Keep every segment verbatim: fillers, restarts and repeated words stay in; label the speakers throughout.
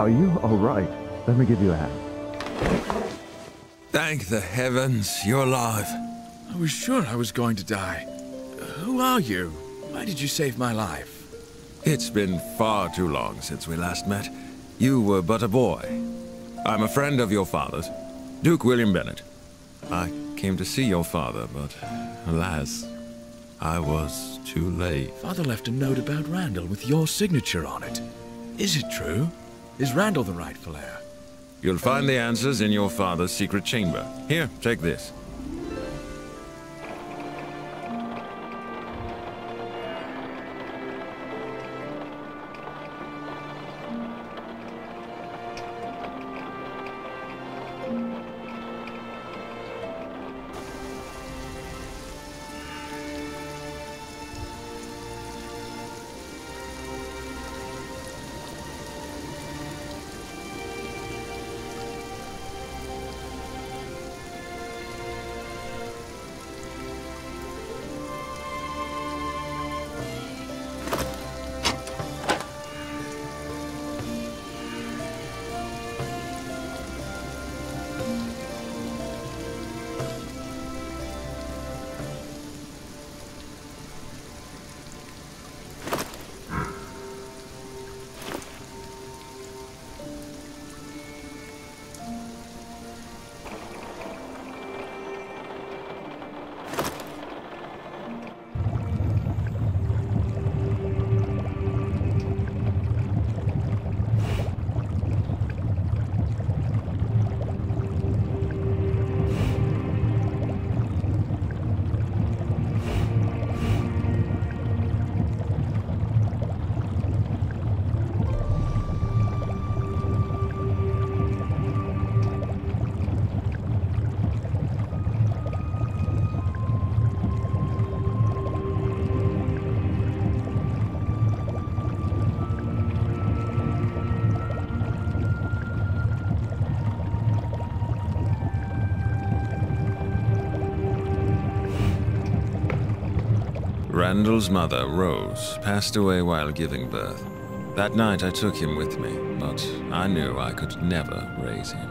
Speaker 1: Are you all right? Let me give you a hand.
Speaker 2: Thank the heavens, you're alive.
Speaker 3: I was sure I was going to die. Who are you? Why did you save my life?
Speaker 2: It's been far too long since we last met. You were but a boy. I'm a friend of your father's, Duke William Bennett. I came to see your father, but alas, I was too late.
Speaker 3: Father left a note about Randall with your signature on it. Is it true? Is Randall the rightful heir?
Speaker 2: You'll find the answers in your father's secret chamber. Here, take this. Randall's mother, Rose, passed away while giving birth. That night I took him with me, but I knew I could never raise him.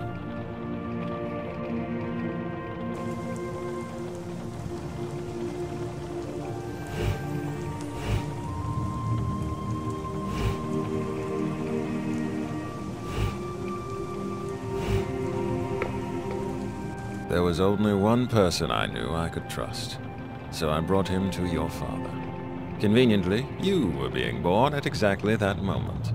Speaker 2: There was only one person I knew I could trust. So I brought him to your father. Conveniently, you were being born at exactly that moment.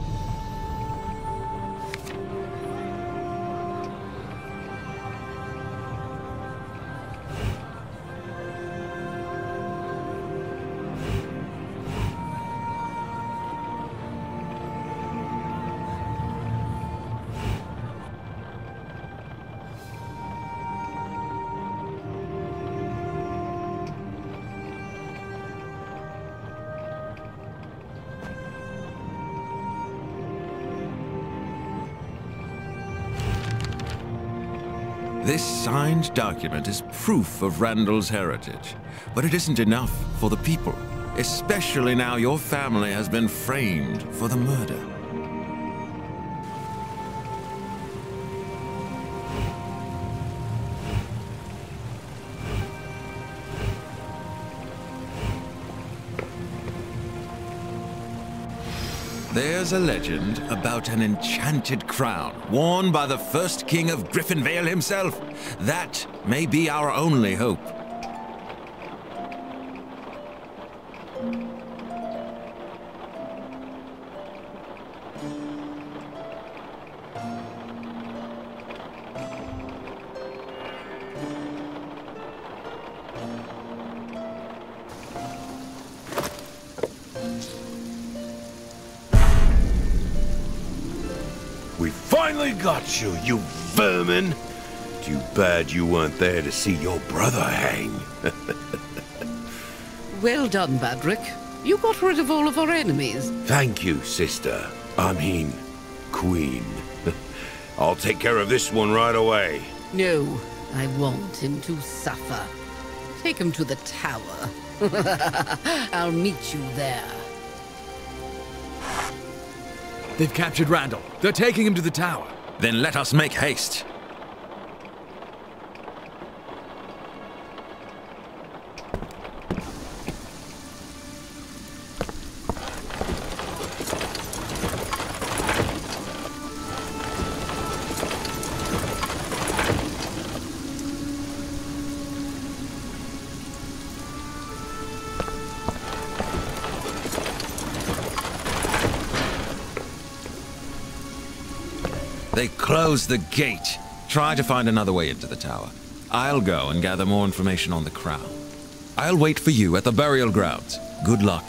Speaker 2: This signed document is proof of Randall's heritage, but it isn't enough for the people, especially now your family has been framed for the murder. There's a legend about an enchanted crown worn by the first king of Griffinvale himself. That may be our only hope.
Speaker 4: We finally got you, you vermin! Too bad you weren't there to see your brother hang.
Speaker 5: Well done, Badrick. You got rid of all of our enemies.
Speaker 4: Thank you, sister. I mean, queen. I'll take care of this one right away.
Speaker 5: No, I want him to suffer. Take him to the tower. I'll meet you there.
Speaker 3: They've captured Randall. They're taking him to the tower.
Speaker 2: Then let us make haste. They closed the gate. Try to find another way into the tower. I'll go and gather more information on the crown. I'll wait for you at the burial grounds. Good luck.